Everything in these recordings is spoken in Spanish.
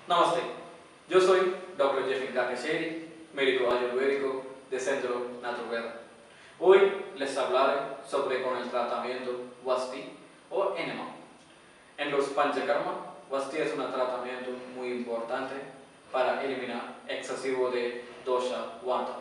Namaste, yo soy Dr. Jeffin Kakesheri, médico ayurvédico de Centro Naturveda. Hoy les hablaré sobre con el tratamiento Vasti o enema. En los Panchakarma, Vasti es un tratamiento muy importante para eliminar excesivo de dosha Vata.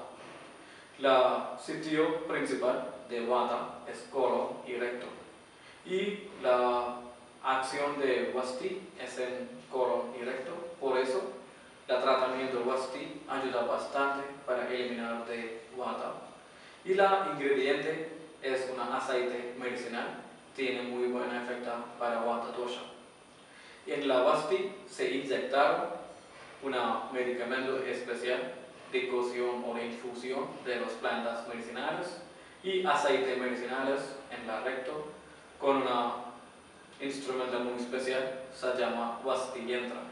La sitio principal de Vata es colon y recto, y la acción de Vasti es en colon y recto. Por eso, el tratamiento Vasti ayuda bastante para eliminar de Vata. Y la ingrediente es un aceite medicinal, tiene muy buen efecto para Vata dosha. En la Vasti se inyectaron un medicamento especial de cocción o de infusión de las plantas medicinales y aceites medicinales en la recto con un instrumento muy especial, se llama Vasti Yantra.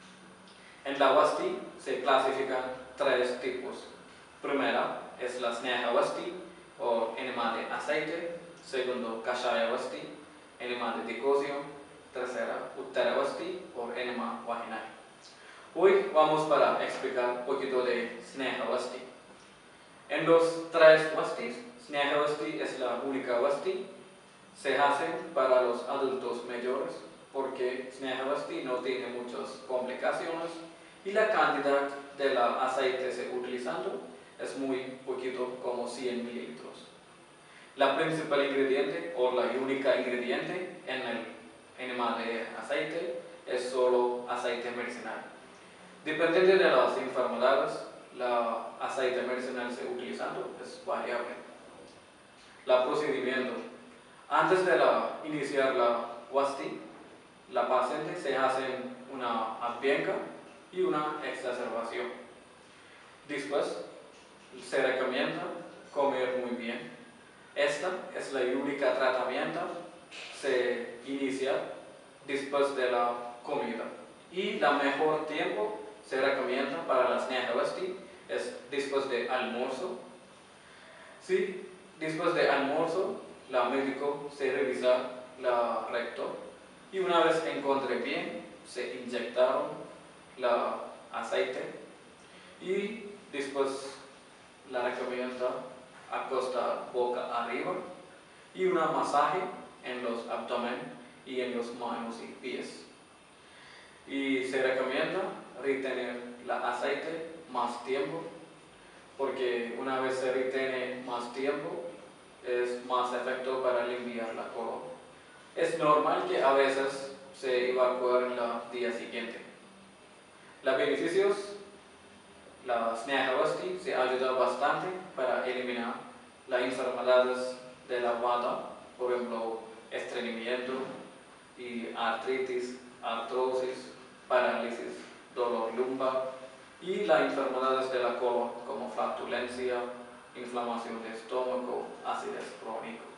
En la Vasti se clasifican tres tipos. Primera es la Sneha Vasti o enema de aceite. Segundo, Kashaya Vasti, enema de decocción. Tercera, Uttara Vasti o enema vaginal. Hoy vamos para explicar un poquito de Sneha Vasti. En los tres Vastis, Sneha Vasti es la única Vasti. Se hace para los adultos mayores porque Sneha Vasti no tiene muchas complicaciones y la cantidad de aceite se utilizando es muy poquito, como 100 mililitros. La principal ingrediente o la única ingrediente en el enema de aceite es solo aceite medicinal. Dependiendo de las enfermedades, el aceite medicinal se utilizando es variable. El procedimiento. Antes de iniciar la Vasti, la paciente se hace una abhyanga y una exacerbación. Después, se recomienda comer muy bien. Esta es la única tratamiento se inicia después de la comida. Y el mejor tiempo se recomienda para la Sneha Vasti es después de almuerzo. Si después de almuerzo, el médico se revisa la recto y una vez encuentre bien, se inyectaron el aceite y después la recomienda acostar boca arriba y un masaje en los abdomen y en los manos y pies. Y se recomienda retener el aceite más tiempo porque una vez se retiene más tiempo es más efectivo para limpiar la colon. Es normal que a veces se evacúe en el día siguiente. Los beneficios, la Sneha Vasti se ayuda bastante para eliminar las enfermedades de la Vata, por ejemplo, estreñimiento y artritis, artrosis, parálisis, dolor lumbar y las enfermedades de la colon como flatulencia, inflamación de estómago, acidez crónico.